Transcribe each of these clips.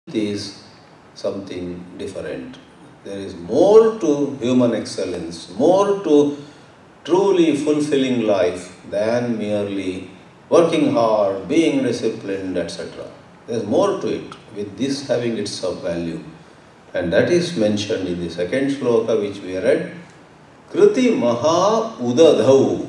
is something different. There is more to human excellence, more to truly fulfilling life than merely working hard, being disciplined, etc. There is more to it, with this having its sub-value. And that is mentioned in the second shloka which we read. Kriti Maha Udadhau.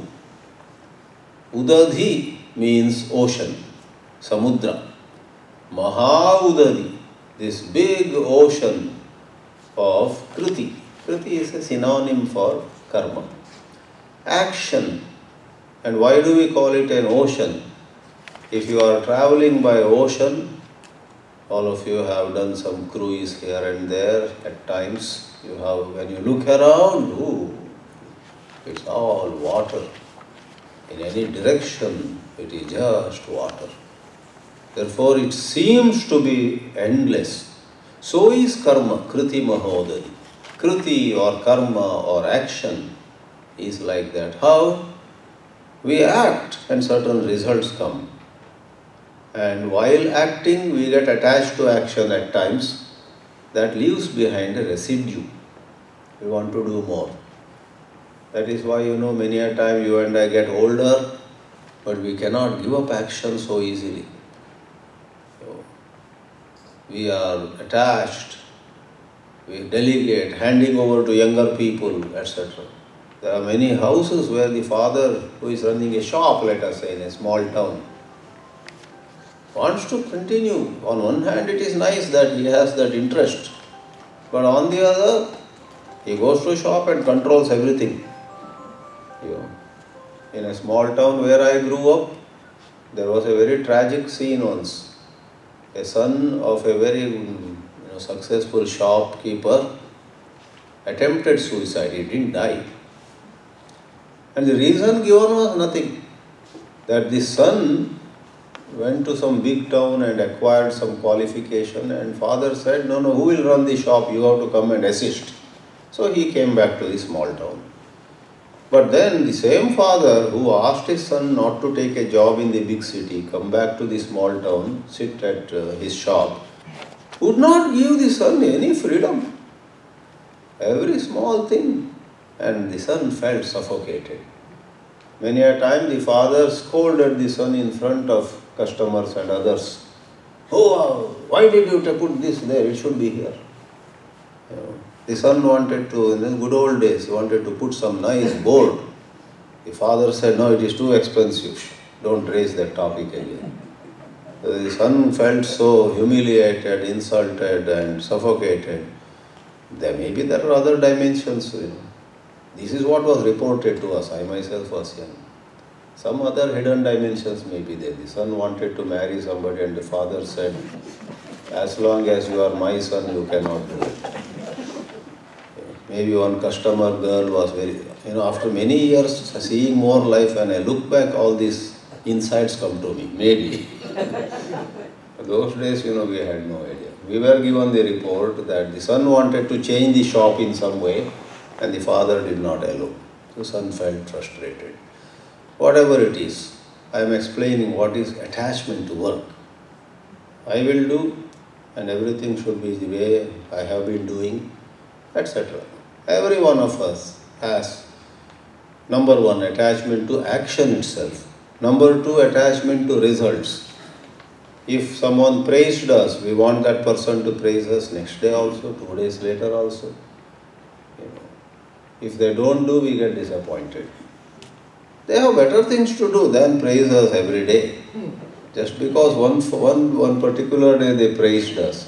Udadhi means ocean, Samudra. Maha Udadhi, this big ocean of Kriti. Kriti is a synonym for karma. Action. And why do we call it an ocean? If you are traveling by ocean, all of you have done some cruise here and there at times. You have, when you look around, ooh, it's all water. In any direction, it is just water. Therefore, it seems to be endless. So is karma, kriti mahodari. Kriti or karma or action is like that. How? We act and certain results come. And while acting, we get attached to action at times. That leaves behind a residue. We want to do more. That is why, many a time you and I get older, but we cannot give up action so easily. We are attached, we delegate, handing over to younger people, etc. There are many houses where the father who is running a shop, let us say, in a small town, wants to continue. On one hand, it is nice that he has that interest, but on the other, he goes to a shop and controls everything. In a small town where I grew up, there was a very tragic scene once. A son of a very successful shopkeeper attempted suicide. He didn't die. And the reason given was nothing. That the son went to some big town and acquired some qualification, and father said, no, who will run the shop? You have to come and assist. So he came back to the small town. But then the same father who asked his son not to take a job in the big city, come back to the small town, sit at his shop, would not give the son any freedom. Every small thing. And the son felt suffocated. Many a time the father scolded the son in front of customers and others. Oh, why did you put this there? It should be here. The son wanted to, in the good old days, he wanted to put some nice board. The father said, no, it is too expensive. Don't raise that topic again. The son felt so humiliated, insulted and suffocated. There are other dimensions. This is what was reported to us. I myself was young. Some other hidden dimensions may be there. The son wanted to marry somebody and the father said, as long as you are my son, you cannot do it. Maybe one customer girl was very, after many years seeing more life, when I look back, all these insights come to me, maybe. Those days, we had no idea. We were given the report that the son wanted to change the shop in some way and the father did not allow. The son felt frustrated. Whatever it is, I am explaining what is attachment to work. I will do and everything should be the way I have been doing, etc. Every one of us has, number one, attachment to action itself. Number two, attachment to results. If someone praised us, we want that person to praise us next day also, 2 days later also. If they don't do, we get disappointed. They have better things to do than praise us every day. Just because one particular day they praised us.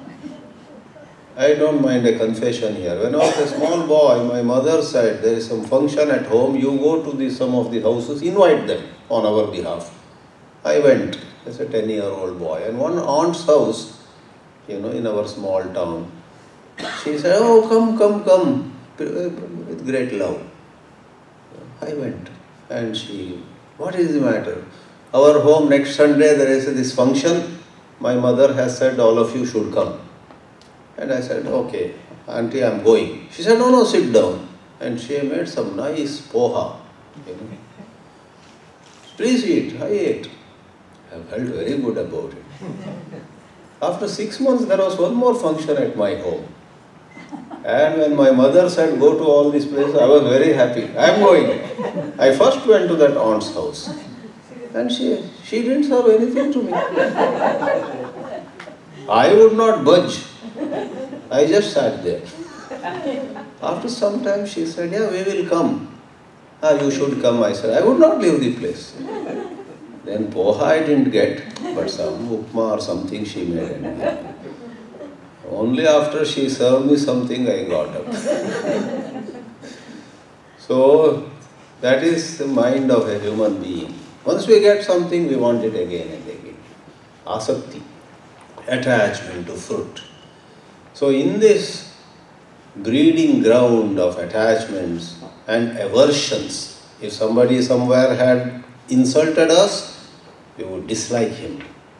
I don't mind a confession here. When I was a small boy, my mother said, there is some function at home, you go to some of the houses, invite them on our behalf. I went as a 10-year-old boy. And one aunt's house, in our small town, she said, oh, come, with great love. I went. And she, what is the matter? Our home next Sunday, there is this function. My mother has said, all of you should come. And I said, okay, auntie, I am going. She said, no, sit down. And she made some nice poha. Please eat. I ate. I felt very good about it. After 6 months, there was one more function at my home. And when my mother said, go to all these places, I was very happy. I am going. I first went to that aunt's house. And she didn't serve anything to me. I would not budge. I just sat there. After some time, she said, yeah, we will come. You should come, I said. I would not leave the place. Then poha I didn't get, but some upma or something she made. Anyway. Only after she served me something, I got up. So, that is the mind of a human being. Once we get something, we want it again and again. Asakti, attachment to fruit. So, in this breeding ground of attachments and aversions, if somebody somewhere had insulted us, we would dislike him.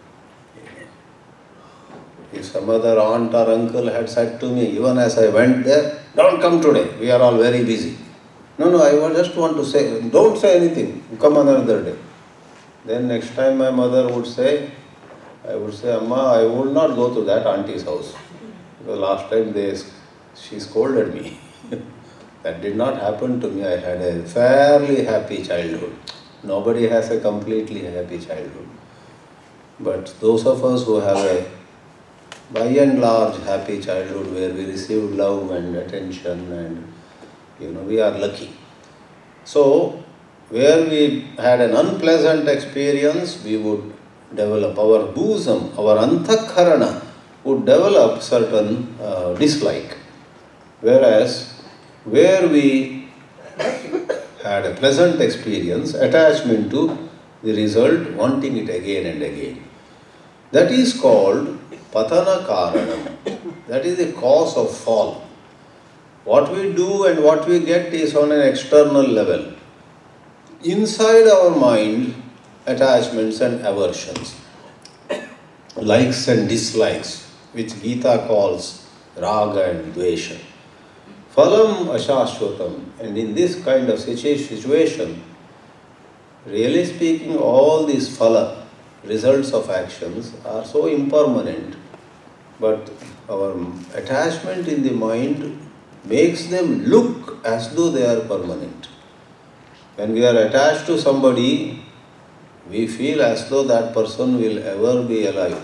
If some other aunt or uncle had said to me, even as I went there, don't come today, we are all very busy. No, I just want to say, don't say anything, come another day. Then next time my mother would say, I would say, Amma, I would not go to that auntie's house. Because last time she scolded me. That did not happen to me. I had a fairly happy childhood. Nobody has a completely happy childhood. But those of us who have a by and large happy childhood where we received love and attention and we are lucky. So where we had an unpleasant experience, we would develop our bosom, our anthakarana would develop certain dislike. Whereas where we had a pleasant experience, attachment to the result, wanting it again and again. That is called patana karanam. That is the cause of fall. What we do and what we get is on an external level. Inside our mind, attachments and aversions, likes and dislikes, which Gita calls raga and dvesha. Phalam ashashvatam. And in this kind of situation, really speaking, all these phala, results of actions, are so impermanent, but our attachment in the mind makes them look as though they are permanent. When we are attached to somebody, we feel as though that person will ever be alive.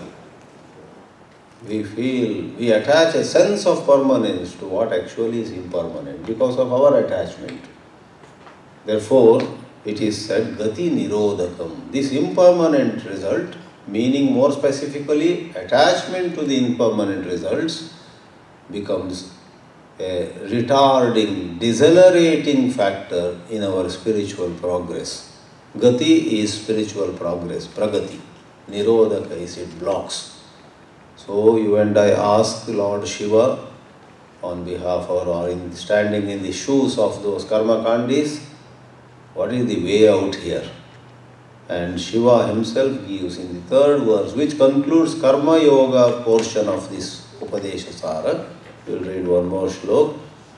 We attach a sense of permanence to what actually is impermanent because of our attachment. Therefore, it is said, Gati Nirodhakam. This impermanent result, meaning more specifically, attachment to the impermanent results, becomes a retarding, decelerating factor in our spiritual progress. Gati is spiritual progress, pragati. Nirodhaka is it blocks. So you and I ask Lord Shiva on behalf or standing in the shoes of those karmakandis, what is the way out here? And Shiva himself gives in the third verse, which concludes Karma Yoga portion of this Upadesha Sara. We will read one more shlok.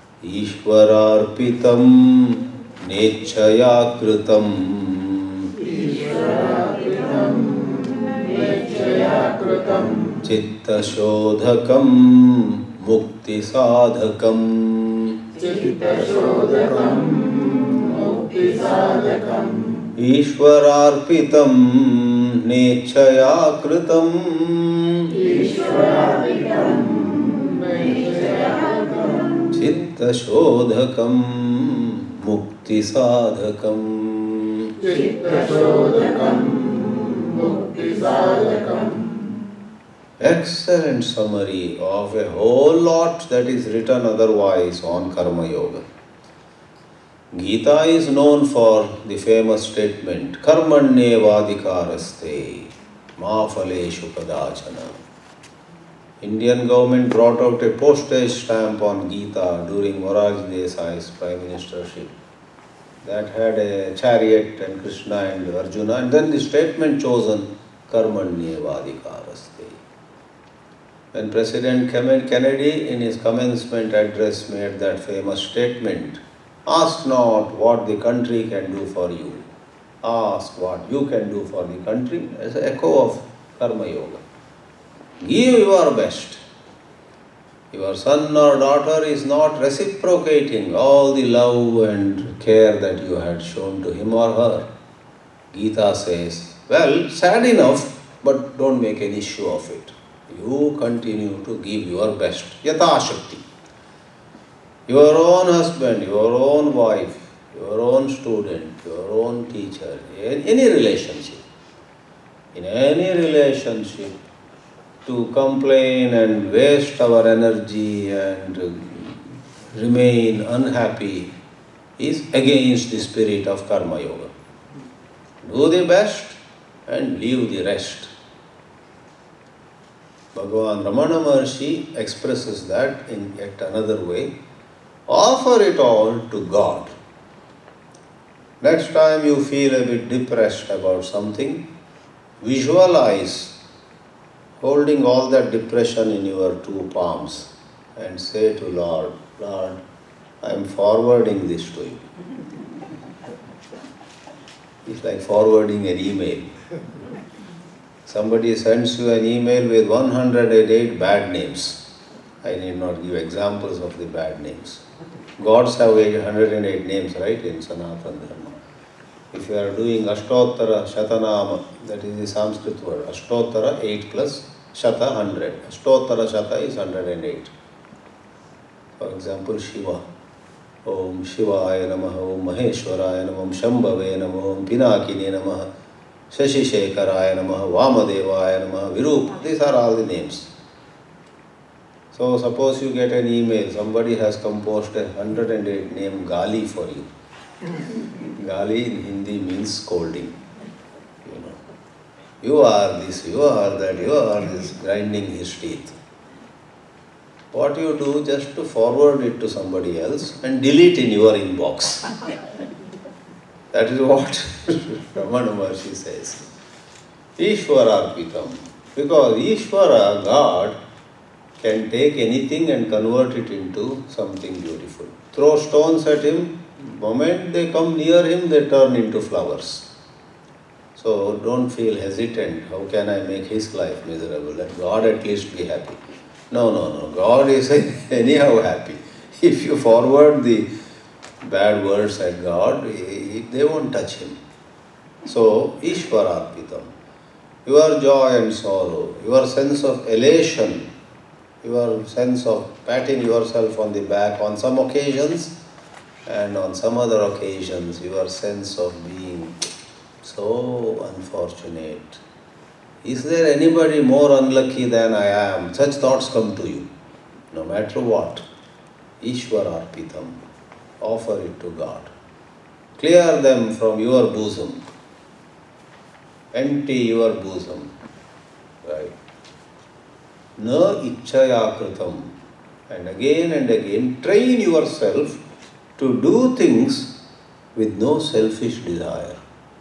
Ishwararpitam nechaya kritam Chitta shodhakam mukti sadhakam Ishwararpitam nechaya kritam Chitta shodhakam mukti sadhakam. Excellent summary of a whole lot that is written otherwise on Karma Yoga. Gita is known for the famous statement, Karmanyevadhikaraste ma phaleshu kadachana. Indian government brought out a postage stamp on Gita during Morarji Desai's prime ministership that had a chariot and Krishna and Arjuna, and then the statement chosen, Karmanyevadhikaraste. When President Kennedy in his commencement address made that famous statement, ask not what the country can do for you, ask what you can do for the country, as an echo of Karma Yoga. Give your best. Your son or daughter is not reciprocating all the love and care that you had shown to him or her. Gita says, well, sad enough, but don't make an issue of it. You continue to give your best. Yata Shakti. Your own husband, your own wife, your own student, your own teacher, in any relationship. In any relationship, to complain and waste our energy and remain unhappy is against the spirit of Karma Yoga. Do the best and leave the rest. Bhagavan Ramana Maharshi expresses that in yet another way. Offer it all to God. Next time you feel a bit depressed about something, visualize holding all that depression in your two palms and say to Lord, Lord, I am forwarding this to you. It's like forwarding an email. Somebody sends you an email with 108 bad names. I need not give examples of the bad names. Gods have 108 names, right, in Sanatana Dharma. If you are doing Ashtottara Shatanama, that is the Sanskrit word, Ashtottara 8 plus Shata 100. Ashtottara Shata is 108. For example, Shiva. Om Shivaya Namaha, Om Maheshwaraya Namaha, Om Shambhave Namaha, Om Pinakine Namaha, Shashi Shekharaya Namaha, Vamadevaya Namaha, Virup. These are all the names. So suppose you get an email, somebody has composed a 108 name Gali for you. Gali in Hindi means scolding. You are this, you are that, you are this, grinding his teeth. What you do, just to forward it to somebody else and delete in your inbox. That is what Ramana Maharshi says. Ishvara Arpitam. Because Ishvara, God, can take anything and convert it into something beautiful. Throw stones at him, the moment they come near him, they turn into flowers. So don't feel hesitant, how can I make his life miserable? Let God at least be happy. No. God is anyhow happy. If you forward the bad words at God, they won't touch him. So, Ishvararpitam. Your joy and sorrow, your sense of elation, your sense of patting yourself on the back on some occasions, and on some other occasions, your sense of being so unfortunate. Is there anybody more unlucky than I am? Such thoughts come to you. No matter what, Ishvararpitam, offer it to God. Clear them from your bosom. Empty your bosom. Right? Na ichchaya kritam. And again, train yourself to do things with no selfish desire.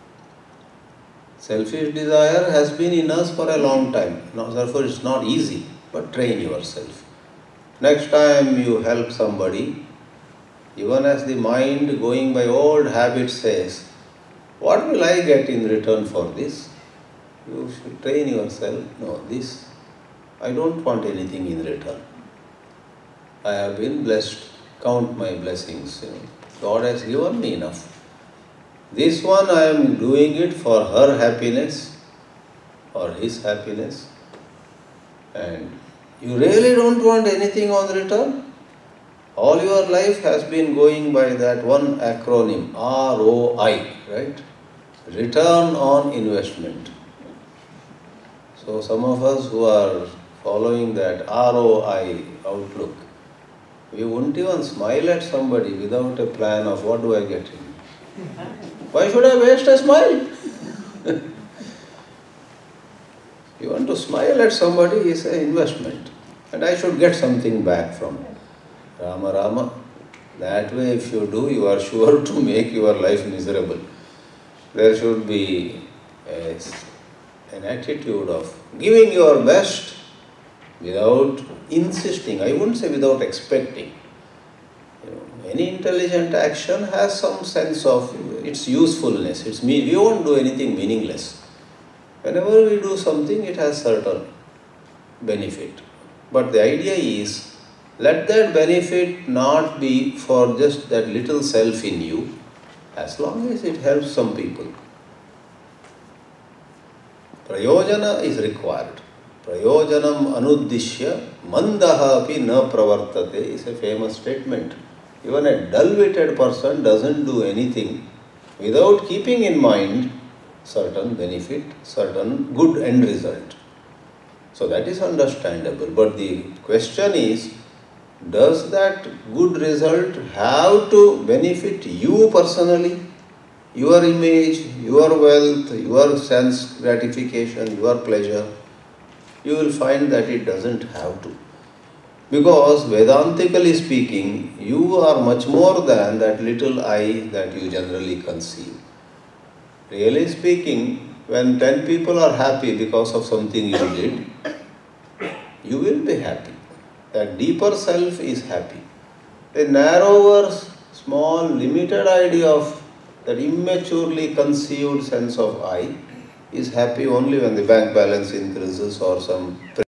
Selfish desire has been in us for a long time. Therefore, it's not easy, but train yourself. Next time you help somebody, even as the mind going by old habit says, what will I get in return for this? You should train yourself, no, this, I don't want anything in return. I have been blessed, count my blessings. God has given me enough. This one I am doing it for her happiness or his happiness, and you really don't want anything on return. All your life has been going by that one acronym, ROI, right? Return on investment. So some of us who are following that ROI outlook, we won't even smile at somebody without a plan of what do I get in. Why should I waste a smile? You want to smile at somebody is an investment, and I should get something back from it. Rama Rama. That way if you do, you are sure to make your life miserable. There should be an attitude of giving your best without insisting. I wouldn't say without expecting. Any intelligent action has some sense of its usefulness. We won't do anything meaningless. Whenever we do something, it has certain benefit. But the idea is, let that benefit not be for just that little self in you, as long as it helps some people. Prayojana is required. Prayojanam anuddishya mandaha api na pravartate is a famous statement. Even a dull-witted person doesn't do anything without keeping in mind certain benefit, certain good end result. So that is understandable. But the question is, does that good result have to benefit you personally? Your image, your wealth, your sense gratification, your pleasure? You will find that it doesn't have to. Because Vedantically speaking, you are much more than that little I that you generally conceive. Really speaking, when 10 people are happy because of something you did, you will be happy. That deeper self is happy. A narrower, small, limited idea of that immaturely conceived sense of I is happy only when the bank balance increases or some